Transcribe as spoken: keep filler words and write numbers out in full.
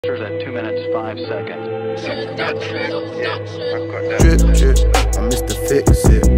At two minutes, five seconds. Drip, drip, I'm Mister Fix It.